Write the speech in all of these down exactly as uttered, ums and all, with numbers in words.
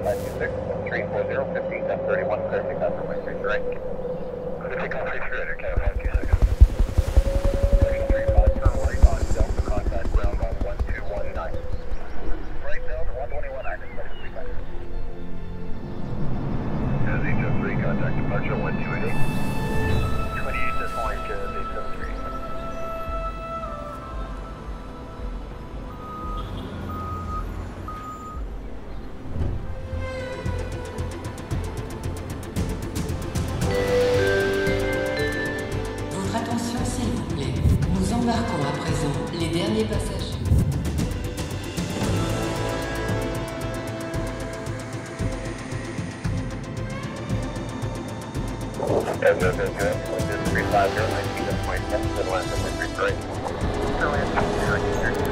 five two six, three four zero, fifteen, ten thirty-one, clear to take off runway three three right. Clear to take off three three right, okay, five two six. three five, turn right on Delta, contact ground on one two one nine. Right Delta, one twenty-one, active, ready for feedback. As H F three, contact departure one two eight eight. twenty-eight decimal eight, uh, eight seven three. Votre attention s'il vous plaît. Nous embarquons à présent les derniers passagers. As of this good, three five zero, nineteen, that's my ten, then last number three three. Still in, here, here, here,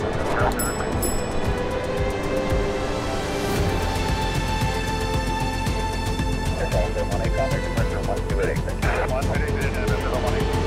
one eight, contact departure one two eight eight. one two eight eight, and then one eight.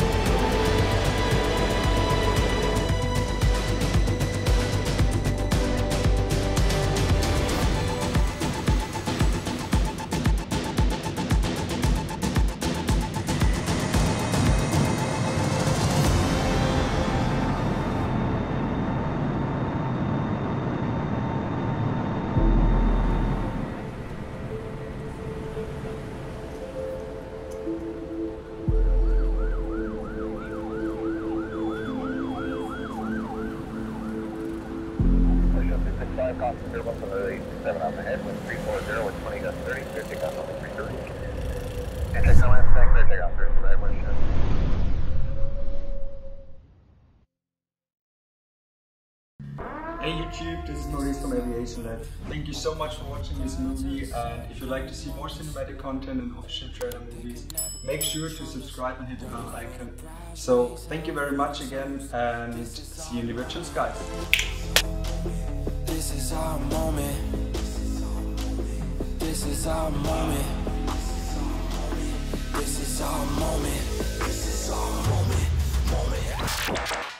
five, constant zero, one seven eight seven on the head, with three four zero with twenty gust thirty, clear take off on the three thirty. And check on last tank, clear take off thirty, right, one shot. Hey YouTube, this is Maurice from Aviation Lab. Thank you so much for watching this movie, and if you'd like to see more cinematic content and official trailer movies, make sure to subscribe and hit the bell icon. So thank you very much again, and see you in the virtual skies. This is our moment. This is our moment. This is our moment. This is our moment. Moment.